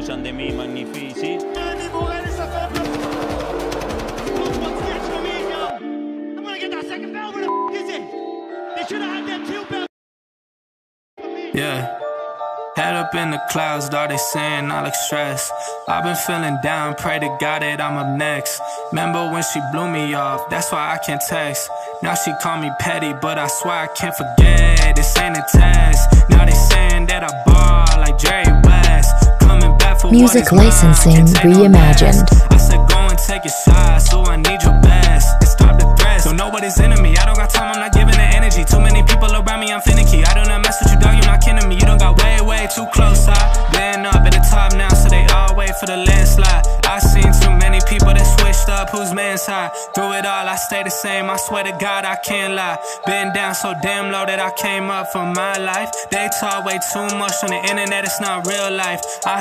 abusan de mí, magnifici. Yeah. Head up in the clouds, dog, they saying I look stressed. I've been feeling down, pray to God that I'm up next. Remember when she blew me off, that's why I can't text. Now she call me petty, but I swear I can't forget. This ain't a test. Now they saying that I ball like Jerry West. Coming back for music licensing reimagined. I said go and take a shot, so I need your best. And stop the threats, don't know what is enemy. I don't got time, I'm not giving the energy. Too many people around me, I'm finicky. I do not mess with you, dog, you're not kidding me. You don't got way too close. I've been up at the top now, so they all wait for the landslide. I seen too many people that switched up, whose man's high. Through it all, I stay the same, I swear to God, I can't lie. Been down so damn low that I came up for my life. They talk way too much on the internet, it's not real life.